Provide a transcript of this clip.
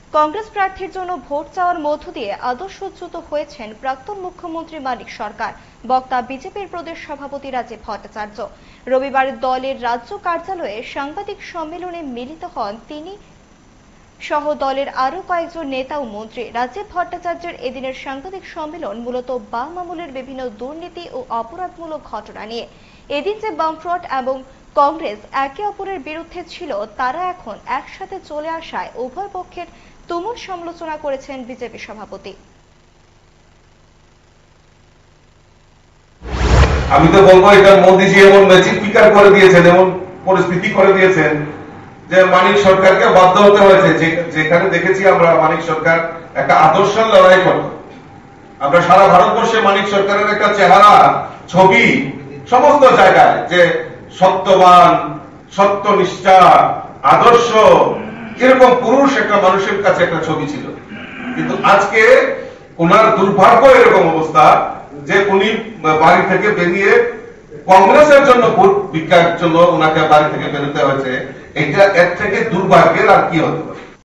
কংগ্রেস প্রার্থীর জন্য ভোট চাওয়ার মধ্য দিয়ে আদর্শচ্যুত হয়েছেন প্রাক্তন মুখ্যমন্ত্রী মানিক সরকার। বক্তা বিজেপির প্রদেশ সভাপতি রাজীব ভট্টাচার্য। রবিবার দলের রাজ্য কার্যালয়ে সাংবাদিক সম্মেলনে মিলিত হন তিনি সহ দলের আরো কয়েকজন নেতা ও মন্ত্রী। রাজীব ভট্টাচার্যের এদিনের সাংবাদিক সম্মেলন মূলত বাম আমলের বিভিন্ন দুর্নীতি ও অপরাধমূলক ঘটনা নিয়ে। এদিন যে বামফ্রন্ট এবং কংগ্রেস একে অপরের বিরুদ্ধে ছিল, তারা এখন একসাথে চলে আসায় উভয় পক্ষের তুমুল সমালোচনা করেছেন বিজেপি সভাপতি। আমি তো বলবো এটা মোদিজি এমন ম্যাজিক ফিকার করে দিয়েছেন, এমন পরিস্থিতি করে দিয়েছেন যে মানিক সরকারকে বাধ্য হতে হয়েছে। যেখানে দেখেছি আমরা মানিক সরকার একটা আদর্শের লড়াই করত, আমরা সারা ভারতবর্ষে মানিক সরকারের একটা চেহারা ছবি সমস্ত জায়গায়, যে সত্যবান, সত্যনিষ্ঠা, আদর্শ, এরকম পুরুষ একটা মানুষের কাছে একটা ছবি ছিল। কিন্তু আজকে ওনার দুর্ভাগ্য এরকম অবস্থা যে উনি বাড়ি থেকে বেরিয়ে কংগ্রেসের জন্য ভোট ভিক্ষার জন্য ওনাকে বাড়ি থেকে বেরোতে হয়েছে। এটা এর থেকে দুর্ভাগ্যের আর কি হতে পারে।